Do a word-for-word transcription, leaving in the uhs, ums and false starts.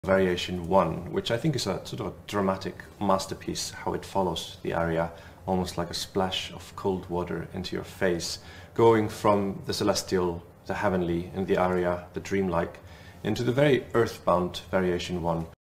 Variation one, which I think is a sort of a dramatic masterpiece, how it follows the aria, almost like a splash of cold water into your face, going from the celestial, the heavenly in the aria, the dreamlike, into the very earthbound Variation one.